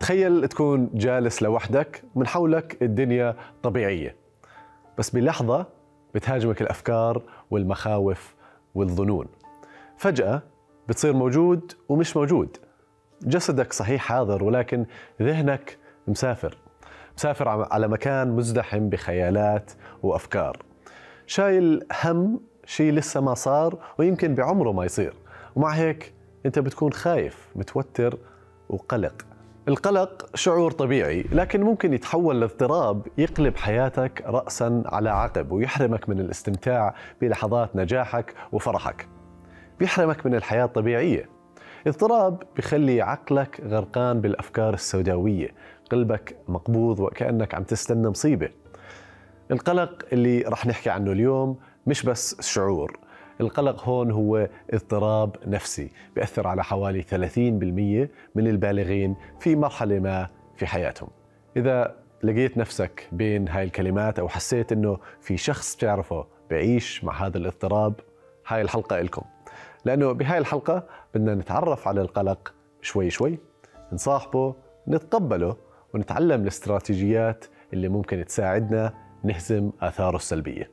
تخيل تكون جالس لوحدك من حولك الدنيا طبيعية، بس بلحظة بتهاجمك الأفكار والمخاوف والظنون. فجأة بتصير موجود ومش موجود. جسدك صحيح حاضر، ولكن ذهنك مسافر على مكان مزدحم بخيالات وأفكار، شايل هم شيء لسه ما صار ويمكن بعمره ما يصير. ومع هيك أنت بتكون خايف، متوتر وقلق. القلق شعور طبيعي، لكن ممكن يتحول لاضطراب يقلب حياتك رأساً على عقب ويحرمك من الاستمتاع بلحظات نجاحك وفرحك، بيحرمك من الحياة الطبيعية. اضطراب بيخلي عقلك غرقان بالأفكار السوداوية، قلبك مقبوض وكأنك عم تستنى مصيبة. القلق اللي رح نحكي عنه اليوم مش بس شعور. القلق هون هو اضطراب نفسي بيأثر على حوالي 30% من البالغين في مرحلة ما في حياتهم. إذا لقيت نفسك بين هاي الكلمات أو حسيت إنه في شخص بتعرفه بعيش مع هذا الاضطراب، هاي الحلقة إلكم، لأنه بهاي الحلقة بدنا نتعرف على القلق شوي شوي، نصاحبه، نتقبله، ونتعلم الاستراتيجيات اللي ممكن تساعدنا نهزم آثاره السلبية.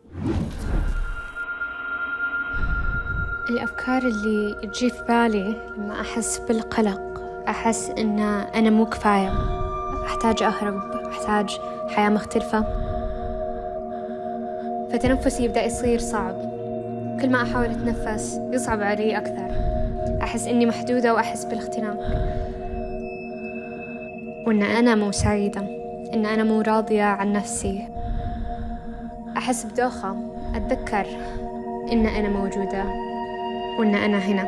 الأفكار اللي تجي في بالي لما أحس بالقلق، أحس إن أنا مو كفاية، أحتاج أهرب، أحتاج حياة مختلفة. فتنفسي يبدأ يصير صعب، كل ما أحاول أتنفس يصعب علي أكثر. أحس إني محدودة وأحس بالاختناق، وإن أنا مو سعيدة، إن أنا مو راضية عن نفسي. أحس بدوخة، أتذكر إن أنا موجودة وإن أنا هنا.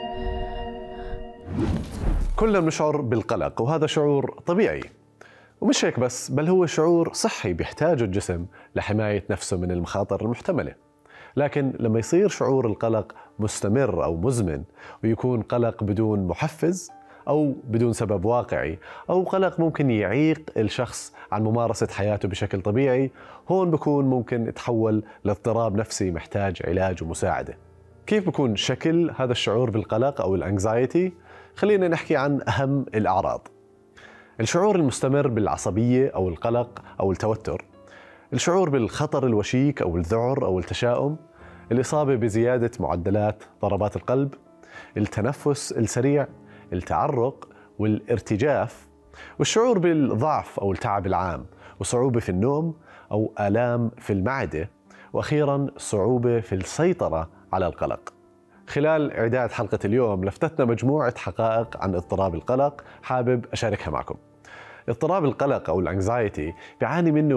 كلنا بنشعر بالقلق، وهذا شعور طبيعي. ومش هيك بس، بل هو شعور صحي بيحتاجه الجسم لحماية نفسه من المخاطر المحتملة. لكن لما يصير شعور القلق مستمر أو مزمن، ويكون قلق بدون محفز أو بدون سبب واقعي، أو قلق ممكن يعيق الشخص عن ممارسة حياته بشكل طبيعي، هون بكون ممكن يتحول لاضطراب نفسي محتاج علاج ومساعدة. كيف بكون شكل هذا الشعور بالقلق أو الانكزايتي؟ خلينا نحكي عن أهم الأعراض. الشعور المستمر بالعصبية أو القلق أو التوتر، الشعور بالخطر الوشيك أو الذعر أو التشاؤم، الإصابة بزيادة معدلات ضربات القلب، التنفس السريع، التعرق والارتجاف، والشعور بالضعف أو التعب العام، وصعوبة في النوم أو آلام في المعدة، وأخيراً صعوبة في السيطرة على القلق. خلال إعداد حلقة اليوم لفتتنا مجموعة حقائق عن اضطراب القلق حابب أشاركها معكم. اضطراب القلق أو الانكزايتي بيعاني منه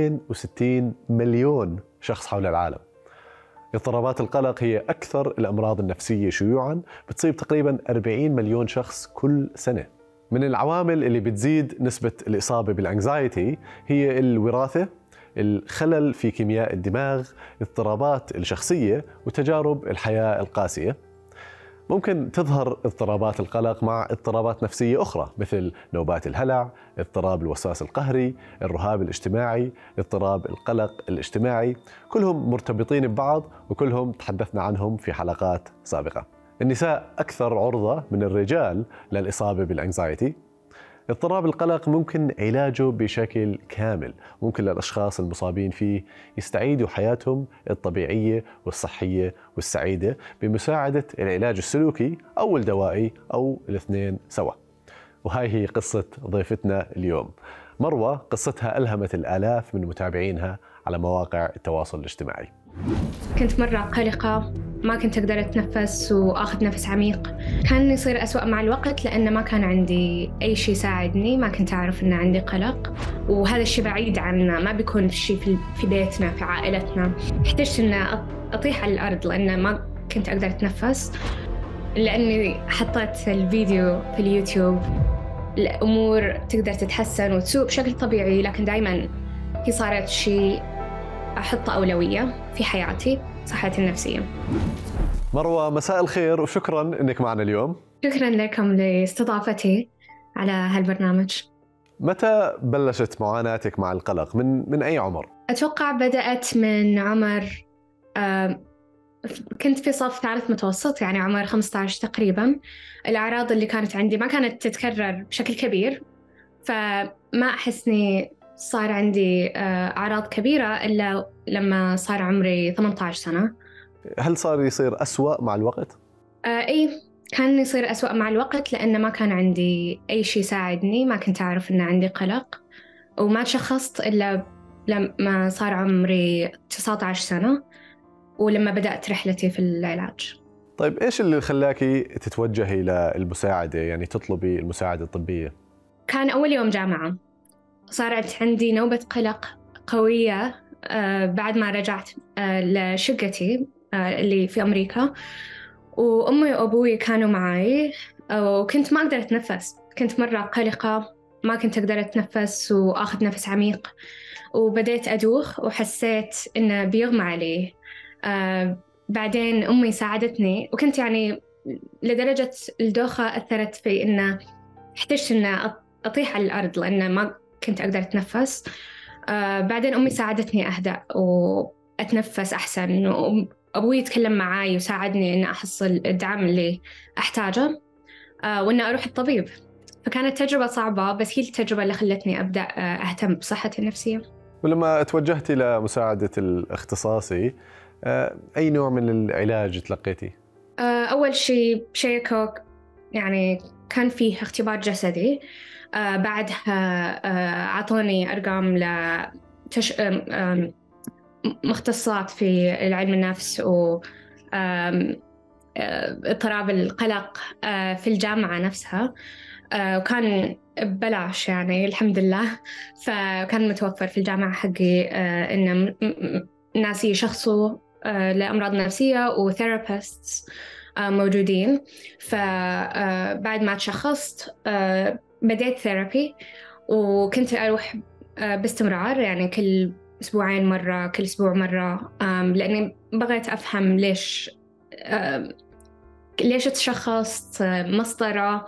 260 مليون شخص حول العالم. اضطرابات القلق هي أكثر الأمراض النفسية شيوعاً، بتصيب تقريباً 40 مليون شخص كل سنة. من العوامل اللي بتزيد نسبة الإصابة بالانكزايتي هي الوراثة، الخلل في كيمياء الدماغ، اضطرابات الشخصية، وتجارب الحياة القاسية. ممكن تظهر اضطرابات القلق مع اضطرابات نفسية أخرى مثل نوبات الهلع، اضطراب الوسواس القهري، الرهاب الاجتماعي، اضطراب القلق الاجتماعي، كلهم مرتبطين ببعض وكلهم تحدثنا عنهم في حلقات سابقة. النساء أكثر عرضة من الرجال للإصابة بالانكزايتي. اضطراب القلق ممكن علاجه بشكل كامل، ممكن للأشخاص المصابين فيه يستعيدوا حياتهم الطبيعية والصحية والسعيدة بمساعدة العلاج السلوكي أو الدوائي أو الاثنين سوا. وهاي هي قصة ضيفتنا اليوم. مروة قصتها ألهمت الآلاف من متابعينها على مواقع التواصل الاجتماعي. كنت مرة قلقة، ما كنت أقدر أتنفس وأخذ نفس عميق. كان يصير أسوأ مع الوقت لأن ما كان عندي أي شيء يساعدني، ما كنت أعرف أن عندي قلق، وهذا الشيء بعيد عنا، ما بيكون في شيء في بيتنا في عائلتنا. احتجت أن أطيح على الأرض لأن ما كنت أقدر أتنفس. لأني حطيت الفيديو في اليوتيوب، الأمور تقدر تتحسن وتسوء بشكل طبيعي، لكن دائما هي صارت شيء أحط أولوية في حياتي، صحتي النفسية. مروة مساء الخير وشكراً إنك معنا اليوم. شكراً لكم لاستضافتي على هالبرنامج. متى بلشت معاناتك مع القلق؟ من أي عمر؟ أتوقع بدأت من عمر كنت في صف ثالث متوسط، يعني عمر 15 تقريباً. الأعراض اللي كانت عندي ما كانت تتكرر بشكل كبير، فما أحسني صار عندي أعراض كبيرة إلا لما صار عمري 18 سنة. هل صار يصير أسوأ مع الوقت؟ إيه، كان يصير أسوأ مع الوقت لأن ما كان عندي أي شيء يساعدني، ما كنت أعرف إن عندي قلق، وما تشخصت إلا لما صار عمري 19 سنة ولما بدأت رحلتي في العلاج. طيب إيش اللي خلاكي تتوجهي للمساعدة، يعني تطلبي المساعدة الطبية؟ كان أول يوم جامعة، صارت عندي نوبة قلق قوية بعد ما رجعت لشقتي اللي في أمريكا، وأمي وأبوي كانوا معي، وكنت ما أقدر أتنفس، كنت مرة قلقة، ما كنت أقدر أتنفس وأخذ نفس عميق، وبديت أدوخ وحسيت إنه بيغمى علي. بعدين أمي ساعدتني، وكنت يعني لدرجة الدوخة أثرت في إنه احتجت إن أطيح على الأرض لأن ما كنت أقدر أتنفس. بعدين أمي ساعدتني أهدأ وأتنفس أحسن، وأبوي يتكلم معاي وساعدني إن أحصل الدعم اللي أحتاجه وإن أروح الطبيب. فكانت تجربة صعبة، بس هي التجربة اللي خلتني أبدأ أهتم بصحتي النفسية. ولما توجهتي لمساعدة الاختصاصي، أي نوع من العلاج تلقيتي؟ أول شيء شيكوا، يعني كان فيه اختبار جسدي، بعدها عطوني أرقام مختصات في علم النفس و اضطراب القلق في الجامعة نفسها، وكان ببلاش يعني الحمد لله. فكان متوفر في الجامعة حقي إن ناس يشخصوا لأمراض نفسية وثيرابيستس موجودين. فبعد ما تشخصت بديت ثيرابي، وكنت أروح باستمرار، يعني كل أسبوعين مرة، كل أسبوع مرة، لأني بغيت أفهم ليش تشخصت، مصدره،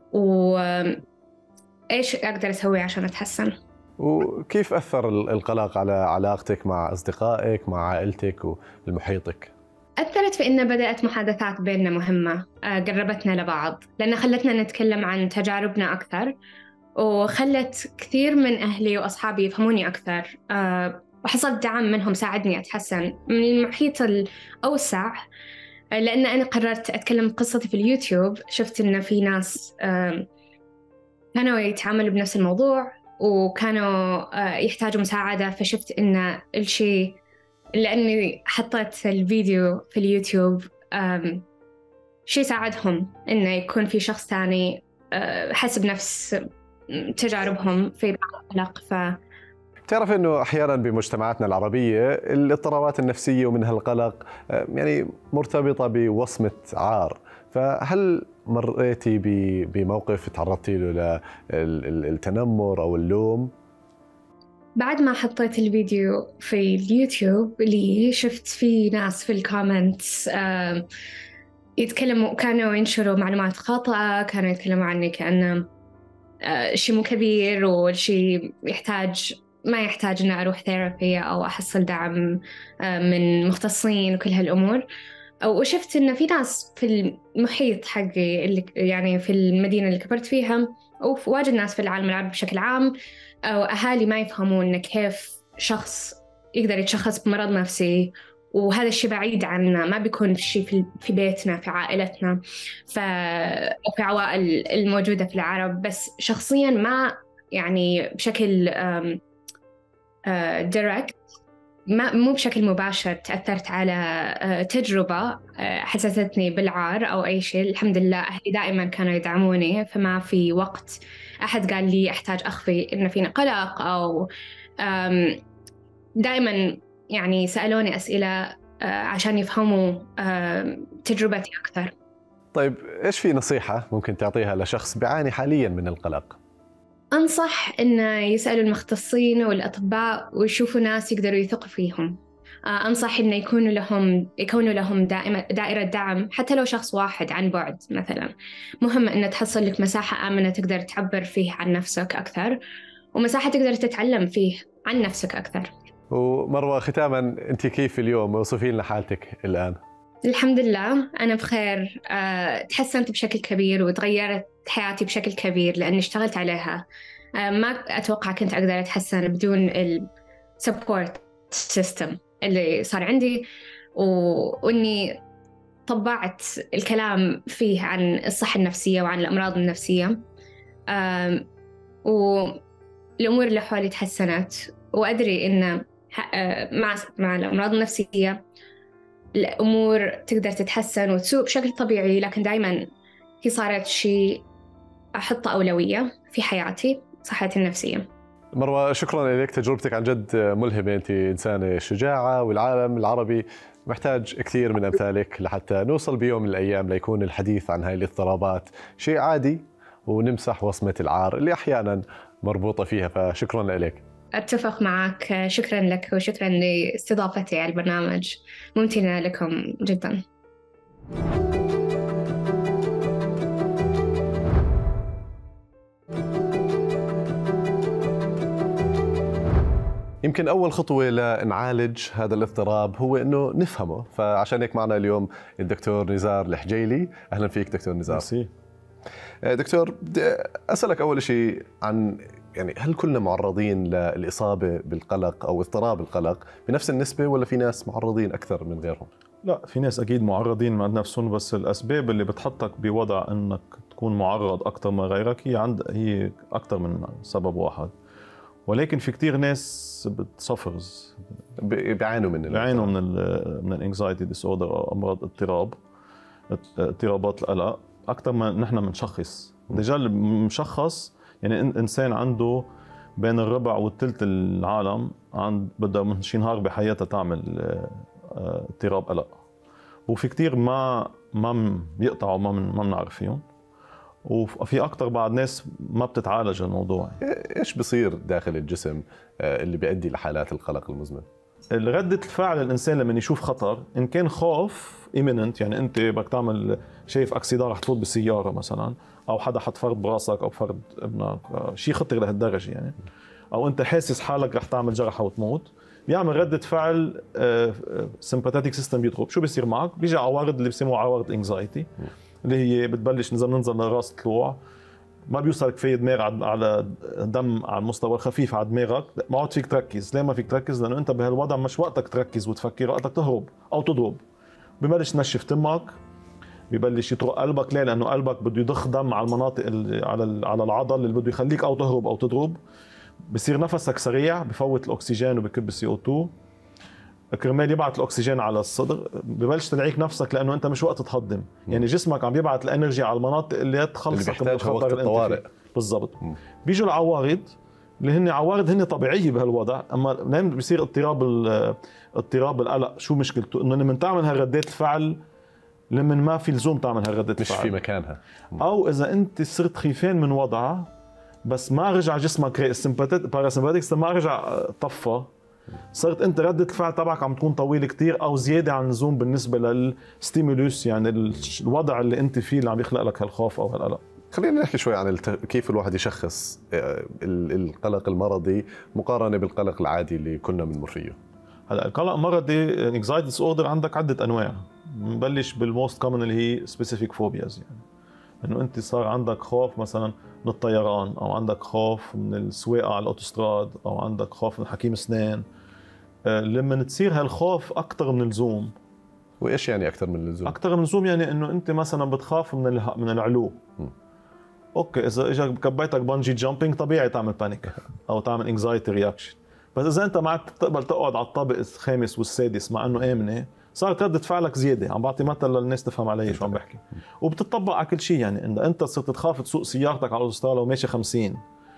وإيش أقدر أسوي عشان أتحسن. وكيف أثر القلق على علاقتك مع أصدقائك، مع عائلتك ومحيطك؟ أثرت في إن بدأت محادثات بيننا مهمة، قربتنا لبعض، لأن خلتنا نتكلم عن تجاربنا أكثر، وخلت كثير من أهلي وأصحابي يفهموني أكثر، وحصلت دعم منهم ساعدني أتحسن من المحيط الأوسع. لأن أنا قررت أتكلم قصتي في اليوتيوب، شفت إن في ناس كانوا يتعاملوا بنفس الموضوع وكانوا يحتاجوا مساعدة، فشفت إن الشيء لأني حطيت الفيديو في اليوتيوب شيء ساعدهم إنه يكون في شخص ثاني حسب نفس تجاربهم في بعض القلق. تعرف أنه أحياناً بمجتمعاتنا العربية الاضطرابات النفسية ومنها القلق يعني مرتبطة بوصمة عار، فهل مريتي بموقف تعرضتي له للتنمر أو اللوم؟ بعد ما حطيت الفيديو في اليوتيوب اللي شفت فيه ناس في الكومنتس يتكلموا، كانوا ينشروا معلومات خاطئة، كانوا يتكلموا عني كأنه شيء مو كبير، والشيء ما يحتاج أن أروح ثيرابي أو أحصل دعم من مختصين وكل هالأمور. وشفت إن في ناس في المحيط حقي اللي يعني في المدينة اللي كبرت فيها، وواجد ناس في العالم العربي بشكل عام، أو أهالي ما يفهمون كيف شخص يقدر يتشخص بمرض نفسي، وهذا الشيء بعيد عنا، ما بيكون شيء في بيتنا، في عائلتنا، أو في عوائل الموجودة في العرب. بس شخصياً ما يعني بشكل دايركت، مو بشكل مباشر تأثرت على تجربة حسستني بالعار أو أي شيء. الحمد لله أهلي دائما كانوا يدعموني، فما في وقت أحد قال لي أحتاج أخفي إن فيني قلق، أو دائما يعني سألوني أسئلة عشان يفهموا تجربتي أكثر. طيب إيش في نصيحة ممكن تعطيها لشخص بيعاني حاليا من القلق؟ أنصح إنه يسألوا المختصين والأطباء ويشوفوا ناس يقدروا يثقوا فيهم. أنصح إنه يكونوا لهم دائرة دعم، حتى لو شخص واحد عن بعد مثلا. مهم إنه تحصل لك مساحة آمنة تقدر تعبر فيه عن نفسك أكثر، ومساحة تقدر تتعلم فيه عن نفسك أكثر. ومروة ختاما، أنت كيف اليوم؟ وصفي لنا حالتك الآن. الحمد لله أنا بخير. تحسنت بشكل كبير وتغيرت حياتي بشكل كبير لأني اشتغلت عليها. ما أتوقع كنت أقدر أتحسن بدون السبورت سيستم اللي صار عندي، وإني طبعت الكلام فيه عن الصحة النفسية وعن الأمراض النفسية. والأمور اللي حولي تحسنت، وأدري إن مع الأمراض النفسية الأمور تقدر تتحسن وتسوء بشكل طبيعي، لكن دائما هي صارت شيء أحطه أولوية في حياتي، صحتي النفسية. مروة شكرا لك، تجربتك عن جد ملهمة، أنت إنسانة شجاعة والعالم العربي محتاج كثير من أمثالك لحتى نوصل بيوم من الأيام ليكون الحديث عن هاي الاضطرابات شيء عادي ونمسح وصمة العار اللي أحيانا مربوطة فيها، فشكرا لك. أتفق معك، شكرا لك وشكرا لاستضافتي على البرنامج، ممتنة لكم جدا. يمكن أول خطوة لنعالج هذا الاضطراب هو إنه نفهمه، فعشان هيك معنا اليوم الدكتور نزار الحجيلي. أهلا فيك دكتور نزار. ميرسي. دكتور، بدي أسألك أول شيء عن يعني هل كلنا معرضين للإصابة بالقلق أو اضطراب القلق بنفس النسبة، ولا في ناس معرضين أكثر من غيرهم؟ لا، في ناس أكيد معرضين مع نفسهم، بس الأسباب اللي بتحطك بوضع أنك تكون معرض أكثر من غيرك هي أكثر من سبب واحد. ولكن في كتير ناس بتصفرز بيعانوا من الانكزايتي ديس اوردر أو أمراض اضطرابات القلق أكثر ما نحن بنشخص. رجال مشخص يعني إنسان عنده بين الربع والثلث العالم بدها من شي نهار بحياتها تعمل اضطراب قلق، وفي كتير ما بيقطعوا ما بنعرف فيهم، وفي أكتر بعض ناس ما بتتعالج الموضوع. إيش بصير داخل الجسم اللي بيؤدي لحالات القلق المزمن؟ ردة الفعل الإنسان لما يشوف خطر، إن كان خوف imminent، يعني أنت بدك تعمل شايف أكسيدان رح تفوت بالسيارة مثلا، أو حدا حط فرد براسك أو فرد ابنك، شيء خطر لهالدرجة يعني، أو أنت حاسس حالك رح تعمل جرح أو تموت، بيعمل ردة فعل sympathetic system بيضرب. شو بيصير معك؟ بيجي عوارض اللي بيسموها عوارض انكزايتي، اللي هي بتبلش ننزل لراس طلوع، ما بيوصل كفايه دماغ على دم على المستوى الخفيف على دماغك، ما عاد فيك تركز. ليه ما فيك تركز؟ لانه انت بهالوضع مش وقتك تركز وتفكر، وقتك تهرب او تضرب. ببلش تنشف تمك، ببلش يطرق قلبك. ليه؟ لانه قلبك بده يضخ دم على المناطق على العضل اللي بده يخليك او تهرب او تضرب. بصير نفسك سريع، بفوت الاكسجين وبكب السي او 2 كرمال يبعث الاكسجين على الصدر. ببلش تنعيك نفسك لانه انت مش وقت تهضم، يعني جسمك عم يبعث الانرجي على المناطق اللي تخلصك من الخطر الطوارئ. بالضبط. بيجوا العوارض اللي هن عوارض هن طبيعيه بهالوضع، اما لما بيصير اضطراب القلق شو مشكلته؟ انه لما تعمل هالردات الفعل لما ما في لزوم تعمل هالردات الفعل، مش في مكانها، او اذا انت صرت خيفان من وضعها بس ما رجع جسمك السمباتيك ما رجع طفى، صرت انت ردة الفعل تبعك عم تكون طويل كتير او زياده عن اللزوم بالنسبه للستيمولوس، يعني الوضع اللي انت فيه اللي عم يخلق لك هالخوف او هالقلق. خلينا نحكي شوي عن كيف الواحد يشخص القلق المرضي مقارنه بالقلق العادي اللي كنا بنمر فيه. هلا القلق المرضي انكزايتي ديس اوردر عندك عده انواع. نبلش بالموست كومن اللي هي سبيسيفيك فوبياز، يعني انه انت صار عندك خوف مثلا من الطيران، او عندك خوف من السواقه على الاوتوستراد، او عندك خوف من حكيم اسنان. لما تصير هالخوف اكثر من اللزوم. وايش يعني اكثر من اللزوم؟ اكثر من اللزوم يعني انه انت مثلا بتخاف من العلو. اوكي، اذا اجى كبيتك بانجي جامبينج طبيعي تعمل بانيك او تعمل انكزايتي رياكشن، بس اذا انت معك تقبل تقعد على الطابق الخامس والسادس مع انه امنه، صارت ردة فعلك زياده. عم بعطي مثل للناس تفهم علي شو عم بحكي، وبتطبق على كل شيء. يعني اذا انت صرت تخاف تسوق سيارتك على الاوتوستراد وماشي 50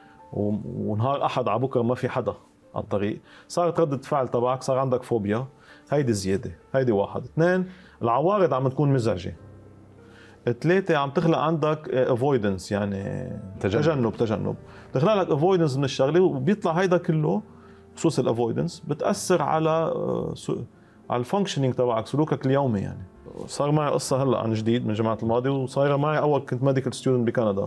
ونهار احد على بكره ما في حدا على الطريق، صارت ردة فعل تبعك، صار عندك فوبيا. هيدي زياده، هيدي واحد. اثنين، العوارض عم تكون مزعجه. ثلاثة، عم تخلق عندك افويدنس، يعني تجنب بتخلق لك افويدنس من الشغله، وبيطلع هيدا كله خصوص الافويدنس بتاثر على الفانكشنينج تبعك، سلوكك اليومي. يعني صار معي قصه هلا عن جديد من جماعه الماضي، وصايره معي اول كنت ميديكال ستودنت بكندا،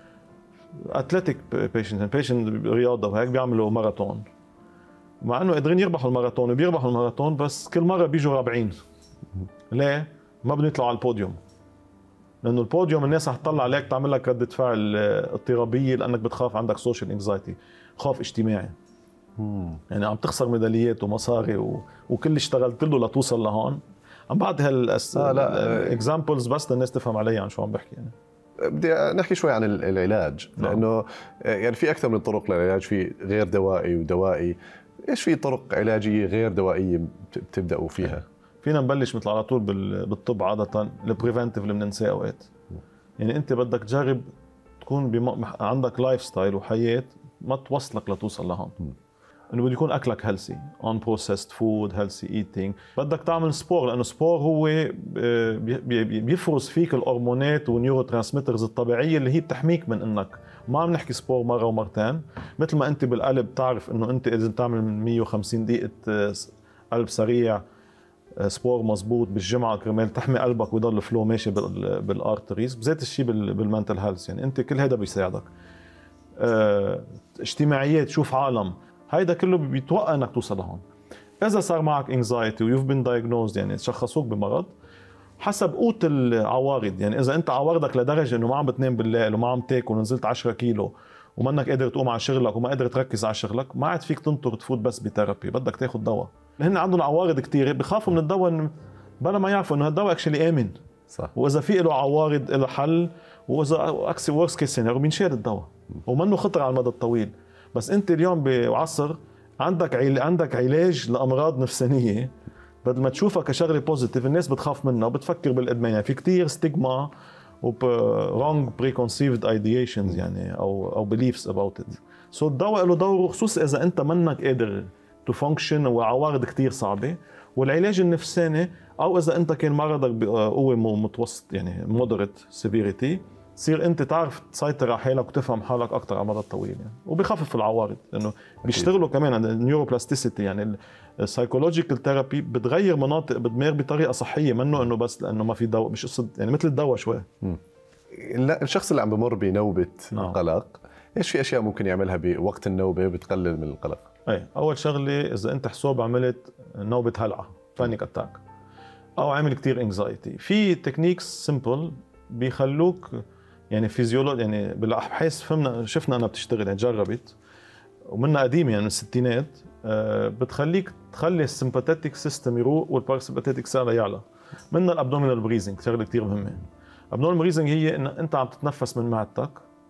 اتلتيك بيشنت رياضه وهيك، بيعملوا ماراثون، مع انه قادرين يربحوا الماراثون وبيربحوا الماراثون، بس كل مره بيجوا رابعين. ليه؟ ما بدهم يطلعوا على البوديوم، لانه البوديوم الناس رح تطلع عليك تعمل لك ردة فعل اضطرابيه، لانك بتخاف، عندك سوشيال انكزايتي، خوف اجتماعي. يعني عم تخسر ميداليات ومصاري وكل اللي اشتغلت له لتوصل لهون. عم بعد اكزامبلز بس للناس تفهم علي عن شو عم بحكي. يعني بدي نحكي شوي عن العلاج، لانه يعني في اكثر من طرق للعلاج، في غير دوائي ودوائي. ايش في طرق علاجيه غير دوائيه بتبداوا فيها؟ فينا نبلش مثل على طول بالطب عاده البريفنتيف اللي بننساه اوقات. يعني انت بدك تجرب تكون عندك لايف ستايل وحياه ما توصلك لتوصل لهون. انه بده يكون اكلك هيلثي، اون بروسيسد فود، هيلثي ايتينج. بدك تعمل سبور، لانه سبور هو بيفرز فيك الهرمونات والنيورو ترانسميترز الطبيعيه اللي هي بتحميك من انك ما عم نحكي سبور مره ومرتين. مثل ما انت بالقلب تعرف انه انت اذا بتعمل 150 دقيقه قلب سريع سبور مزبوط بالجمعه كرمال تحمي قلبك ويضل الفلو ماشي بالارتريز، بذات الشيء بالمنتل هيلث. يعني انت كل هذا بيساعدك. اجتماعيات، شوف عالم، هيدا كله بيتوقع انك توصل لهون. اذا صار معك انكزايتي ويوف بين دايجنوزد، يعني شخصوك بمرض، حسب قوت العوارض. يعني اذا انت عوارضك لدرجه انه ما عم بتنام بالليل وما عم تاكل ونزلت 10 كيلو ومنك قادر تقوم على شغلك وما قادر تركز على شغلك، ما عاد فيك تنطر تفوت بس بثيرابي، بدك تاخذ دواء. هن عندهم عوارض كثيره، بخافوا من الدواء بلا ما يعرفوا انه الدواء اكشلي امن. صح. واذا في له عوارض له حل، واذا اكس ورست كيس سيناريو بينشال الدواء ومنه خطر على المدى الطويل. بس انت اليوم بعصر عندك علاج لامراض نفسانيه، بدل ما تشوفها كشغله بوزيتيف الناس بتخاف منها وبتفكر بالادمان. يعني في كتير ستيغما wrong preconceived ideations يعني او beliefs about it. سو الدواء له دور، خصوصا اذا انت منك قادر تو فانكشن وعوارض كتير صعبه. والعلاج النفساني، او اذا انت كان مرضك بقوه متوسط يعني مودريت سيفيريتي، تصير انت تعرف تسيطر على حالك وتفهم حالك اكثر على المدى الطويل. يعني وبخفف العوارض، لانه بيشتغلوا كمان عن النيوروبلاستيسيتي. يعني السايكولوجيكال ثيرابي بتغير مناطق بالدماغ بطريقه صحيه، منه انه بس لانه ما في دواء، مش قصه يعني مثل الدواء شوي. الشخص اللي عم بمر بنوبه قلق، ايش في اشياء ممكن يعملها بوقت النوبه بتقلل من القلق؟ اول شغله، اذا انت حسوب عملت نوبه هلعه بانيك اتاك او عامل كتير انكزايتي، في تكنيكس سمبل بيخلوك يعني فيزيولوجي، يعني بالابحاث شفنا انها بتشتغل، يعني جربت ومنها قديمه يعني من الستينات، بتخليك تخلي السمباثيتك سيستم يروق والباراسمباثيتك سيستم يعلى. منها الابدومينال بريزنج، شغله كتير مهمه. الابدومينال بريزنج هي ان انت عم تتنفس من معدتك،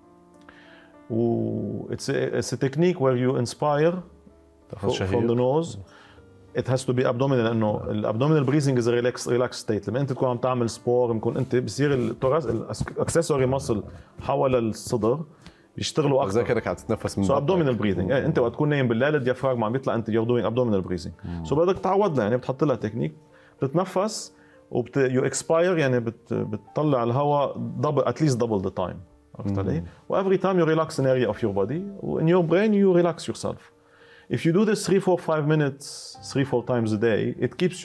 و it's a technique where you inspire from the nose. It has to be abdominal، لانه الابدومينال بريزنج از ريلاكس ستيت. لما انت تكون عم تعمل سبور، بكون انت بصير التوراس الاكسسوري ماسل حول الصدر بيشتغلوا اكثر، زي كانك عم تتنفس من ابدومينال بريزنج. انت وقت تكون نايم بالليل الديافراغم عم بيطلع، انت يور دوينج ابدومينال بريزنج. سو بدك تعود لها، يعني بتحط لها تكنيك، بتتنفس يو اكسباير، يعني بتطلع الهواء اتليست دبل ذا تايم. عرفت علي؟ وافري تايم يو ريلاكس ان اريا اوف يور بودي، وان يور برين يو ريلاكس يور سيلف. If you do this 3-4-5 minutes 3-4 times a day, it keeps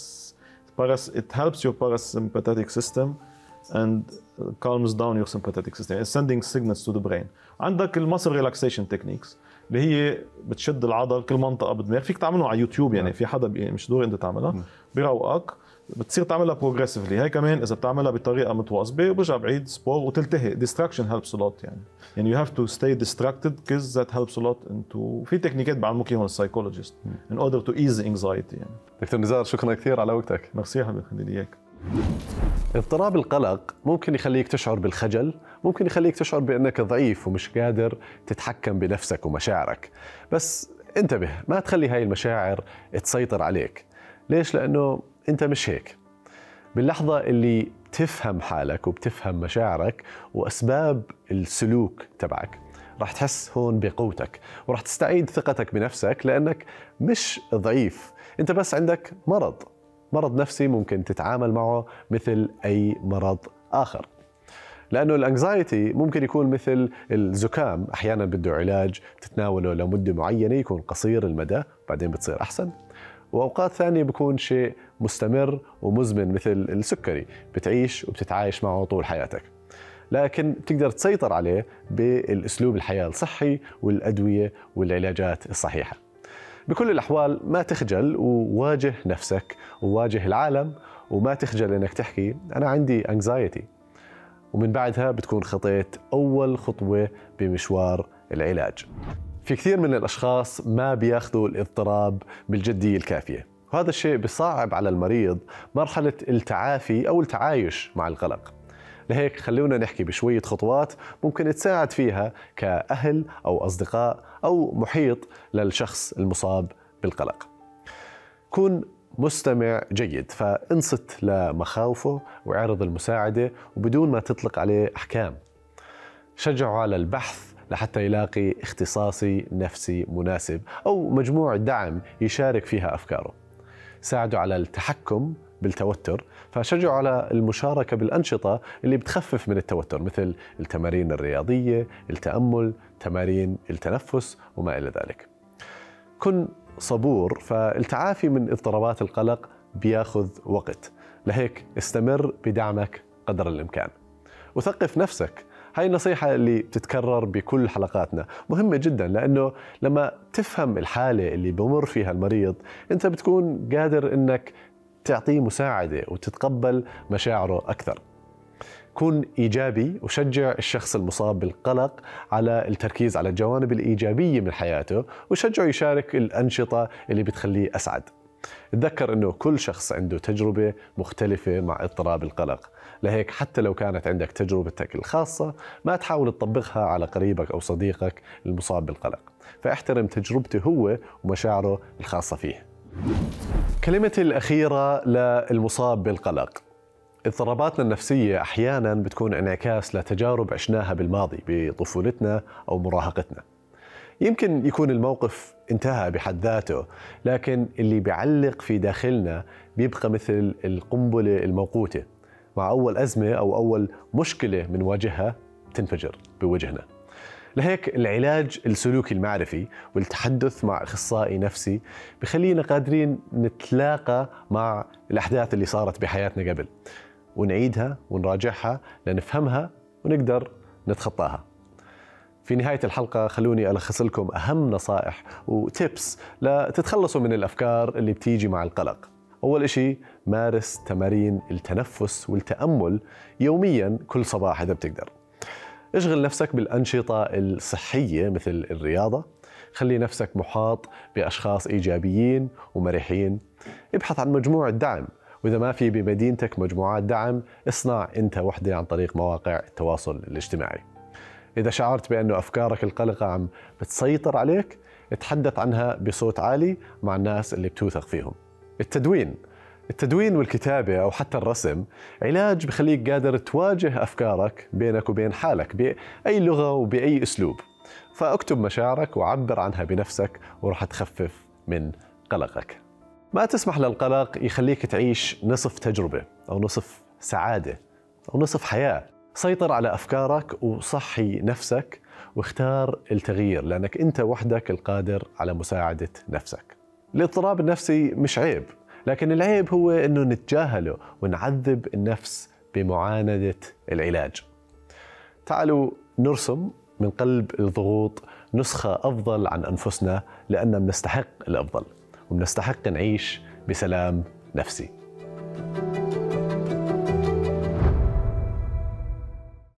it helps your parasympathetic system and calms down your sympathetic system. It's sending signals to the brain. عندك المسل ريلاكسيشن تكنيكس اللي هي بتشد العضل كل منطقه بالدماغ، فيك تعمله على يوتيوب. يعني في حدا مش دوري انت تعملها، بيروقك، بتصير تعملها بروجريسفلي. هاي كمان اذا بتعملها بطريقه متواصبه برجع بعيد سبور وتلتهي. distraction helps a lot. يعني you have to stay distracted because that helps a lot. في تكنيكات بعلموك اياهم السايكولوجيست in order to ease the anxiety. يعني دكتور نزار، شكرا كثير على وقتك. ميرسي يا حبيبي، خلي لي اياك. اضطراب القلق ممكن يخليك تشعر بالخجل، ممكن يخليك تشعر بأنك ضعيف ومش قادر تتحكم بنفسك ومشاعرك. بس انتبه، ما تخلي هاي المشاعر تسيطر عليك. ليش؟ لأنه أنت مش هيك. باللحظة اللي تفهم حالك وبتفهم مشاعرك وأسباب السلوك تبعك، راح تحس هون بقوتك وراح تستعيد ثقتك بنفسك، لأنك مش ضعيف، أنت بس عندك مرض نفسي ممكن تتعامل معه مثل أي مرض آخر. لأنه الانكزايتي ممكن يكون مثل الزكام، أحيانا بده علاج تتناوله لمدة معينة يكون قصير المدى بعدين بتصير أحسن، وأوقات ثانية بيكون شيء مستمر ومزمن مثل السكري، بتعيش وبتتعايش معه طول حياتك. لكن بتقدر تسيطر عليه بالأسلوب الحياة الصحي والأدوية والعلاجات الصحيحة. بكل الأحوال ما تخجل، وواجه نفسك وواجه العالم، وما تخجل إنك تحكي أنا عندي anxiety، ومن بعدها بتكون خطيت أول خطوة بمشوار العلاج. في كثير من الأشخاص ما بياخذوا الاضطراب بالجدية الكافية، وهذا الشيء بيصعب على المريض مرحلة التعافي أو التعايش مع القلق. لهيك خلونا نحكي بشوية خطوات ممكن تساعد فيها كأهل أو أصدقاء أو محيط للشخص المصاب بالقلق. كون مستمع جيد، فانصت لمخاوفه واعرض المساعدة وبدون ما تطلق عليه أحكام. شجعه على البحث لحتى يلاقي اختصاصي نفسي مناسب أو مجموعة دعم يشارك فيها أفكاره. ساعده على التحكم بالتوتر، فشجعه على المشاركة بالأنشطة اللي بتخفف من التوتر مثل التمارين الرياضية، التأمل، تمارين التنفس وما إلى ذلك. كن صبور، فالتعافي من اضطرابات القلق بياخذ وقت، لهيك استمر بدعمك قدر الإمكان. وثقف نفسك، هاي النصيحة اللي بتتكرر بكل حلقاتنا مهمة جدا، لأنه لما تفهم الحالة اللي بمر فيها المريض أنت بتكون قادر أنك تعطيه مساعدة وتتقبل مشاعره أكثر. كن إيجابي وشجع الشخص المصاب بالقلق على التركيز على الجوانب الإيجابية من حياته، وشجعه يشارك الأنشطة اللي بتخليه أسعد. تذكر أنه كل شخص عنده تجربة مختلفة مع اضطراب القلق، لهيك حتى لو كانت عندك تجربتك الخاصة ما تحاول تطبقها على قريبك أو صديقك المصاب بالقلق، فاحترم تجربته هو ومشاعره الخاصة فيه. كلمتي الأخيرة للمصاب بالقلق: اضطراباتنا النفسية أحياناً بتكون انعكاس لتجارب عشناها بالماضي بطفولتنا أو مراهقتنا. يمكن يكون الموقف انتهى بحد ذاته، لكن اللي بيعلق في داخلنا بيبقى مثل القنبلة الموقوتة، مع أول أزمة أو أول مشكلة بنواجهها تنفجر بوجهنا. لهيك العلاج السلوكي المعرفي والتحدث مع أخصائي نفسي بخلينا قادرين نتلاقى مع الأحداث اللي صارت بحياتنا قبل، ونعيدها ونراجعها لنفهمها ونقدر نتخطاها. في نهاية الحلقة خلوني ألخص لكم أهم نصائح وتيبس لتتخلصوا من الأفكار اللي بتيجي مع القلق. أول إشي، مارس تمارين التنفس والتأمل يومياً كل صباح إذا بتقدر. اشغل نفسك بالأنشطة الصحية مثل الرياضة. خلي نفسك محاط بأشخاص إيجابيين ومرحين. ابحث عن مجموعة دعم، وإذا ما في بمدينتك مجموعات دعم اصنع أنت وحدة عن طريق مواقع التواصل الاجتماعي. إذا شعرت بأنه أفكارك القلقة عم بتسيطر عليك اتحدث عنها بصوت عالي مع الناس اللي بتوثق فيهم. التدوين والكتابة أو حتى الرسم علاج بخليك قادر تواجه أفكارك بينك وبين حالك بأي لغة وبأي أسلوب. فاكتب مشاعرك وعبر عنها بنفسك ورح تخفف من قلقك. ما تسمح للقلق يخليك تعيش نصف تجربة أو نصف سعادة أو نصف حياة. سيطر على أفكارك وصحي نفسك واختار التغيير، لأنك أنت وحدك القادر على مساعدة نفسك. الاضطراب النفسي مش عيب، لكن العيب هو أنه نتجاهله ونعذب النفس بمعاندة العلاج. تعالوا نرسم من قلب الضغوط نسخة أفضل عن أنفسنا، لأننا بنستحق الأفضل وبنستحق نعيش بسلام نفسي.